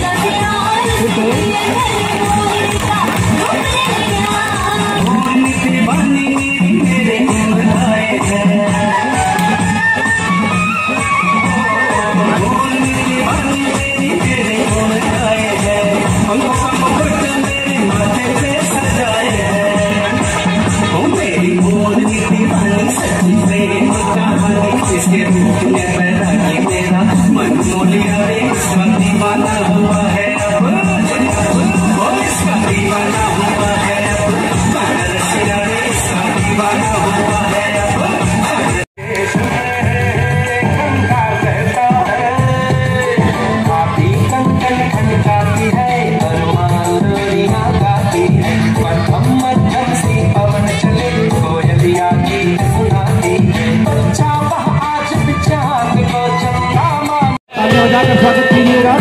स्वागत कीजिएगा।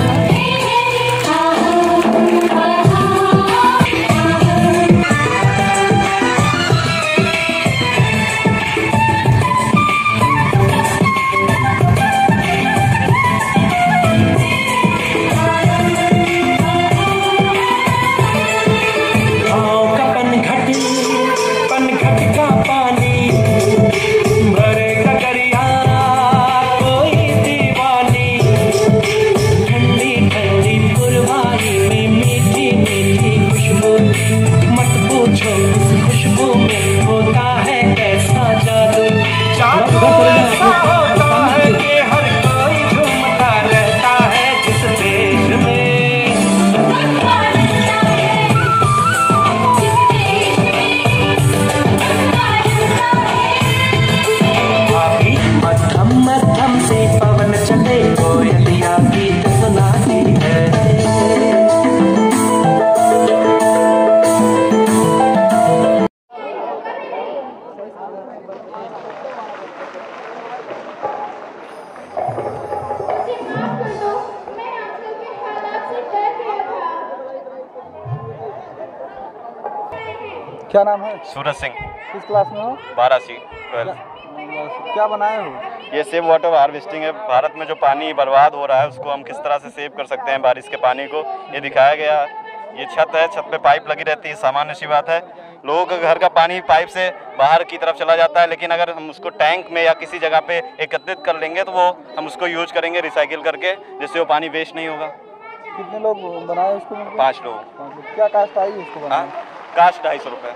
क्या नाम है? सूरज सिंह। किस क्लास में हो? 12वीं 12। क्या बनाए हो? ये सेव वाटर हार्वेस्टिंग है। भारत में जो पानी बर्बाद हो रहा है उसको हम किस तरह से सेव कर सकते हैं, बारिश के पानी को, ये दिखाया गया। ये छत है, छत पे पाइप लगी रहती है, सामान्य सी बात है। लोगों के घर का पानी पाइप से बाहर की तरफ चला जाता है, लेकिन अगर हम उसको टैंक में या किसी जगह पे एकत्रित कर लेंगे तो वो हम उसको यूज करेंगे रिसाइकिल करके, जिससे वो पानी वेस्ट नहीं होगा। कितने लोग बनाए उसको? 5 लोग। क्या कास्ट आई इसको बनाने? कास्ट 250 रुपये।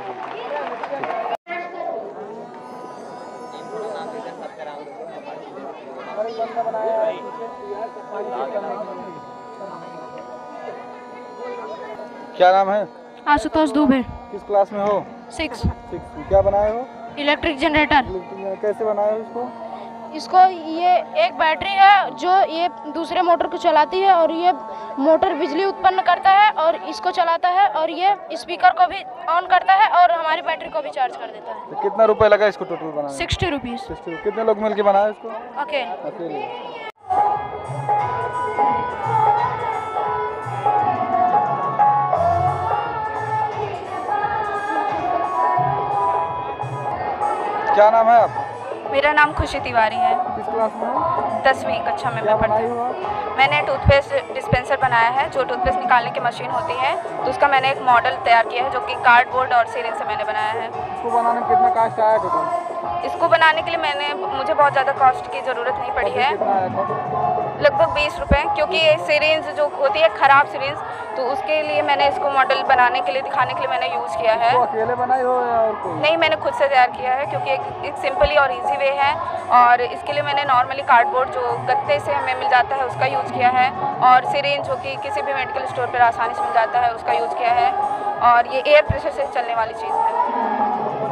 क्या नाम है? आशुतोष दुबे। किस क्लास में हो? 6। क्या बनाए हो? Electric generator. कैसे बनाए हो इसको? इसको ये एक बैटरी है जो ये दूसरे मोटर को चलाती है और ये मोटर बिजली उत्पन्न करता है और इसको चलाता है और ये स्पीकर को भी ऑन करता है और हमारी बैटरी को भी चार्ज कर देता है। तो कितना रुपए लगा इसको टोटल बनाने? 60 रुपीज़। कितने लोग मिलके बनाए इसको? अकेले। क्या नाम है आप? मेरा नाम खुशी तिवारी है। किस क्लास में हो? 10वीं कक्षा में मैं पढ़ती हूँ। मैंने टूथपेस्ट डिस्पेंसर बनाया है, जो टूथपेस्ट निकालने की मशीन होती है, तो उसका मैंने एक मॉडल तैयार किया है जो कि कार्डबोर्ड और सिरिंज से मैंने बनाया है। इसको बनाने में कितना कास्ट आया टोटल? इसको बनाने के लिए मुझे बहुत ज़्यादा कॉस्ट की ज़रूरत नहीं पड़ी है, लगभग 20 रुपये, क्योंकि ये सिरिंज जो होती है ख़राब सिरिंज, तो उसके लिए मैंने इसको मॉडल बनाने के लिए, दिखाने के लिए मैंने यूज़ किया है। तो अकेले बनाई हो या और कोई? नहीं, मैंने खुद से तैयार किया है, क्योंकि एक सिंपली और इजी वे है। और इसके लिए मैंने नॉर्मली कार्डबोर्ड जो गत्ते से हमें मिल जाता है उसका यूज़ किया है, और सिरिंज जो कि किसी भी मेडिकल स्टोर पर आसानी से मिल जाता है उसका यूज़ किया है, और ये एयर प्रेशर से चलने वाली चीज़ है।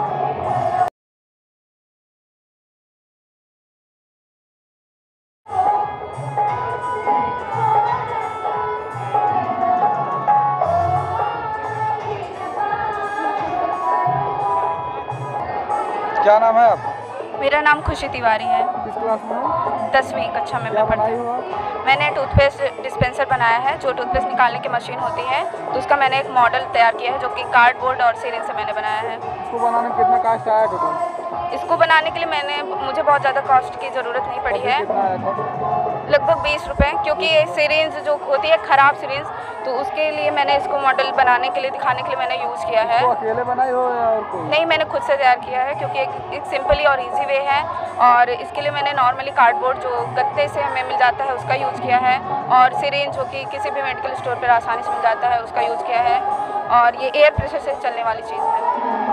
क्या नाम है आप? मेरा नाम खुशी तिवारी है। किस क्लास में हो? 10वीं कक्षा में मैं पढ़ती हूँ। मैंने टूथपेस्ट डिस्पेंसर बनाया है, जो टूथपेस्ट निकालने की मशीन होती है, तो उसका मैंने एक मॉडल तैयार किया है जो कि कार्डबोर्ड और सिरिंज से मैंने बनाया है। इसको बनाने में कितना कास्ट आया टोटल? इसको बनाने के लिए मुझे बहुत ज़्यादा कॉस्ट की ज़रूरत नहीं पड़ी है, लगभग 20 रुपये, क्योंकि ये सिरिंज जो होती है ख़राब सिरिंज, तो उसके लिए मैंने इसको मॉडल बनाने के लिए, दिखाने के लिए मैंने यूज़ किया है। तो अकेले बनाई हो या और कोई? नहीं, मैंने खुद से तैयार किया है, क्योंकि एक सिंपली और इजी वे है। और इसके लिए मैंने नॉर्मली कार्डबोर्ड जो गत्ते से हमें मिल जाता है उसका यूज़ किया है, और सिरिंज जो कि किसी भी मेडिकल स्टोर पर आसानी से मिल जाता है उसका यूज़ किया है, और ये एयर प्रेशर से चलने वाली चीज़ है।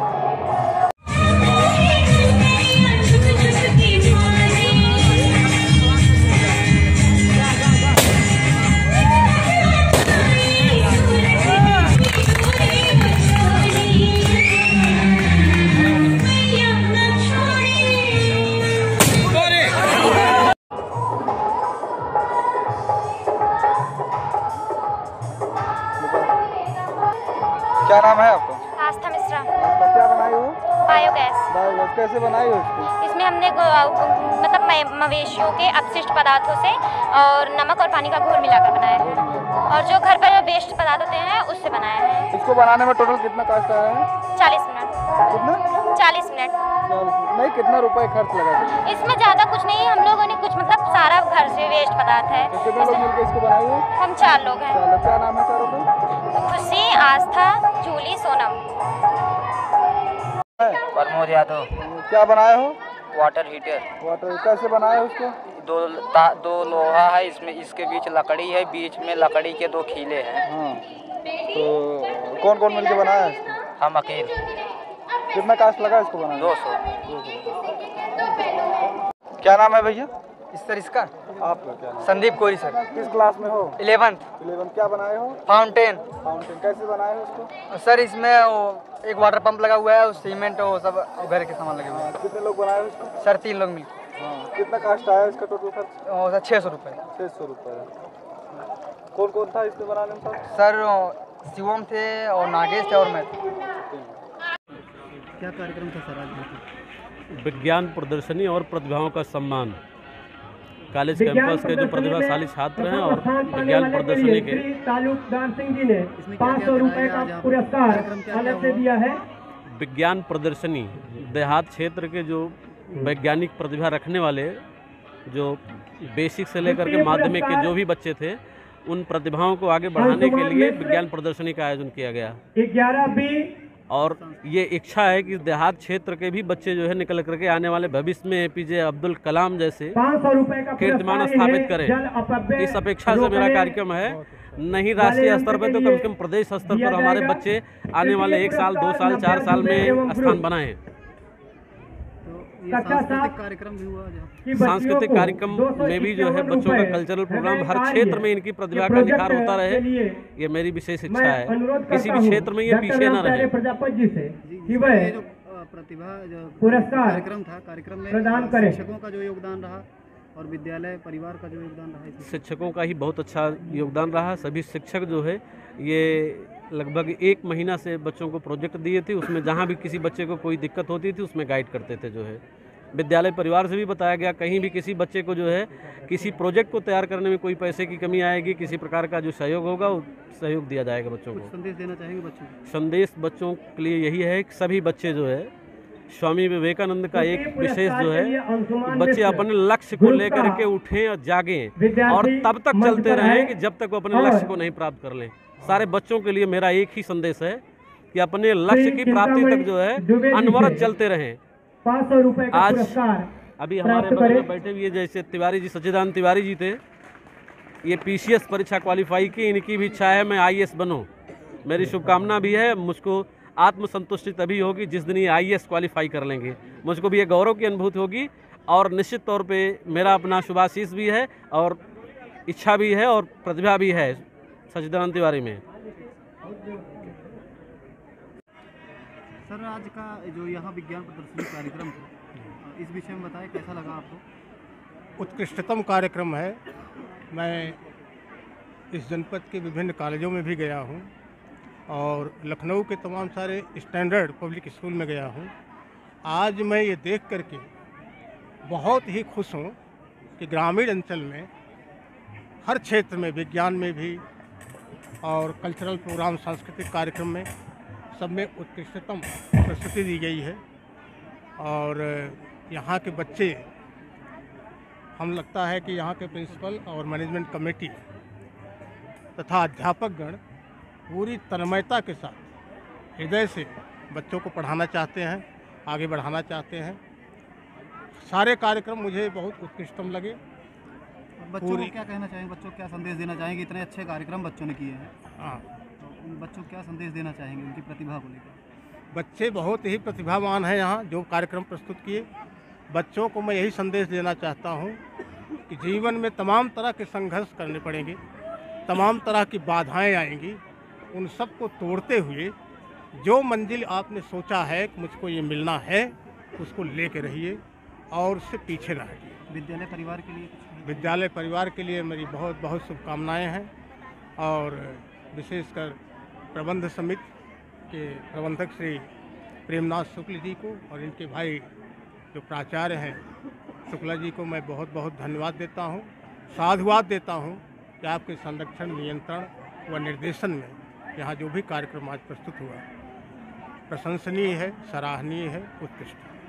क्या नाम है आपका? आस्था मिश्रा। तो क्या बनाई हो? बायोगैस। बायोगैस कैसे बनाई हो इसको? इसमें हमने मतलब मवेशियों के अपशिष्ट पदार्थों से और नमक और पानी का घोल मिलाकर बनाया है, और जो घर पर वेस्ट पदार्थ होते हैं उससे बनाया है। इसको बनाने में टोटल कितना कॉस्ट आया है? 40 मिनट। कितना? 40 मिनट। 40 मिनट। नहीं, कितना रुपए खर्च लगा था? इसमें ज़्यादा कुछ नहीं, हम लोगों ने कुछ मतलब सारा घर से वेस्ट पदार्थ है। तो कितने लोग मिलकर इसको बनाए हो? हम 4 लोग हैं। चलो, क्या नाम है चारों का? खुशी, आस्था, जूली, सोनम। प्रमोद यादव। क्या बनाए हो? Water heater. वाटर कैसे बनाए हो उसको? दो लोहा है, इसमें इसके बीच लकड़ी है, बीच में लकड़ी के 2 खीले हैं। हाँ, तो कौन कौन मिलकर बनाया है इसको? हम अकेले। कितना कॉस्ट लगा इसको बनाने? 200। क्या नाम है भैया सर इसका? आपका क्या नाम? संदीप कोरी सर। किस क्लास में हो? 11th। 11। क्या बनाए हो? फाउंटेन। फाउंटेन कैसे बनाए हो उसको? सर इसमें एक वाटर पंप लगा हुआ है, और सीमेंट और सब घर के सामान लगे हुए हैं। कितने लोग बनाए हो इसको? सर 3 लोग मिलकर। हाँ, कितना कॉस्ट आया इसका टोटल खर्च? सर 600 रुपये। 600 रुपये। कौन कौन था इसमें बनाने में सर शिवम थे और नागेश थे और मैं। क्या कार्यक्रम था सर आज? विज्ञान प्रदर्शनी और प्रतिभाओं का सम्मान। कॉलेज कैंपस के जो प्रतिभाशाली छात्र हैं और विज्ञान प्रदर्शनी के तालुकदार सिंह जी ने 500 रुपए का पुरस्कार अलग से दिया है। विज्ञान प्रदर्शनी देहात क्षेत्र के जो वैज्ञानिक प्रतिभा रखने वाले, जो बेसिक से लेकर के माध्यमिक के जो भी बच्चे थे, उन प्रतिभाओं को आगे बढ़ाने के लिए विज्ञान प्रदर्शनी का आयोजन किया गया। 11B और ये इच्छा है कि देहात क्षेत्र के भी बच्चे जो है निकल करके आने वाले भविष्य में APJ अब्दुल कलाम जैसे 500 रुपए का कीर्तिमान स्थापित करें। इस अपेक्षा से मेरा कार्यक्रम है। नहीं राष्ट्रीय स्तर पर तो कम से कम प्रदेश स्तर पर हमारे बच्चे आने वाले 1 साल 2 साल 4 साल में स्थान बनाएं। सांस्कृतिक कार्यक्रम भी हुआ। सांस्कृतिक कार्यक्रम में भी जो है बच्चों का कल्चरल प्रोग्राम हर क्षेत्र में इनकी प्रतिभा का निखार होता रहे, ये मेरी विशेष इच्छा है। किसी भी क्षेत्र में ये पीछे न रहे। प्रजापति जी से कि वह प्रतिभा पुरस्कार कार्यक्रम था, कार्यक्रम में प्रदान करें। शिक्षकों का जो योगदान रहा और विद्यालय परिवार का जो योगदान रहा, शिक्षकों का ही बहुत अच्छा योगदान रहा। सभी शिक्षक जो है ये लगभग 1 महीना से बच्चों को प्रोजेक्ट दिए थे, उसमें जहाँ भी किसी बच्चे को कोई दिक्कत होती थी उसमें गाइड करते थे। जो है विद्यालय परिवार से भी बताया गया, कहीं भी किसी बच्चे को जो है किसी प्रोजेक्ट को तैयार करने में कोई पैसे की कमी आएगी, किसी प्रकार का जो सहयोग होगा वो सहयोग दिया जाएगा बच्चों को। संदेश देना चाहेंगे बच्चों को? संदेश बच्चों के लिए यही है कि सभी बच्चे जो है स्वामी विवेकानंद का एक विशेष जो है कि बच्चे अपने लक्ष्य को लेकर के उठें और जागें और तब तक चलते रहें कि जब तक वो अपने लक्ष्य को नहीं प्राप्त कर लें। सारे बच्चों के लिए मेरा एक ही संदेश है कि अपने लक्ष्य की प्राप्ति तक जो है अनवरत चलते रहें। 500 रुपए का आज पुरस्कार अभी हमारे बगल में बैठे हुए जैसे तिवारी जी, सच्चिदानंद तिवारी जी थे, ये PCS परीक्षा क्वालिफाई की, इनकी भी इच्छा है मैं IAS बनूं। मेरी शुभकामना भी है। मुझको आत्मसंतुष्टि तभी होगी जिस दिन ये IAS क्वालिफाई कर लेंगे। मुझको भी ये गौरव की अनुभूति होगी और निश्चित तौर पे मेरा अपना शुभाशीष भी है और इच्छा भी है और प्रतिभा भी है सच्चिदानंद तिवारी में। सर आज का जो यहाँ विज्ञान प्रदर्शनी कार्यक्रम था, इस विषय में बताएं कैसा लगा आपको? उत्कृष्टतम कार्यक्रम है। मैं इस जनपद के विभिन्न कॉलेजों में भी गया हूँ और लखनऊ के तमाम सारे स्टैंडर्ड पब्लिक स्कूल में गया हूँ। आज मैं ये देख करके बहुत ही खुश हूँ कि ग्रामीण अंचल में हर क्षेत्र में विज्ञान में भी और कल्चरल प्रोग्राम सांस्कृतिक कार्यक्रम में सब में उत्कृष्टतम प्रस्तुति दी गई है और यहाँ के बच्चे हम लगता है कि यहाँ के प्रिंसिपल और मैनेजमेंट कमेटी तथा अध्यापकगण पूरी तन्मयता के साथ हृदय से बच्चों को पढ़ाना चाहते हैं, आगे बढ़ाना चाहते हैं। सारे कार्यक्रम मुझे बहुत उत्कृष्टतम लगे। बच्चों को क्या कहना चाहेंगे, बच्चों को क्या संदेश देना चाहेंगे? इतने अच्छे कार्यक्रम बच्चों ने किए हैं, हाँ, तो उन बच्चों को क्या संदेश देना चाहेंगे उनकी प्रतिभा को लेकर? बच्चे बहुत ही प्रतिभावान हैं यहाँ जो कार्यक्रम प्रस्तुत किए। बच्चों को मैं यही संदेश देना चाहता हूँ कि जीवन में तमाम तरह के संघर्ष करने पड़ेंगे, तमाम तरह की बाधाएं आएंगी, उन सब को तोड़ते हुए जो मंजिल आपने सोचा है कि मुझको ये मिलना है, उसको लेके रहिए और उससे पीछे ना हटिए। विद्यालय परिवार के लिए विद्यालय परिवार के लिए मेरी बहुत बहुत शुभकामनाएं हैं और विशेषकर प्रबंध समिति के प्रबंधक श्री प्रेमनाथ शुक्ल जी को और इनके भाई जो प्राचार्य हैं शुक्ला जी को मैं बहुत बहुत धन्यवाद देता हूं, साधुवाद देता हूं कि आपके संरक्षण, नियंत्रण व निर्देशन में यहाँ जो भी कार्यक्रम आज प्रस्तुत हुआ प्रशंसनीय है, सराहनीय है, उत्कृष्ट है।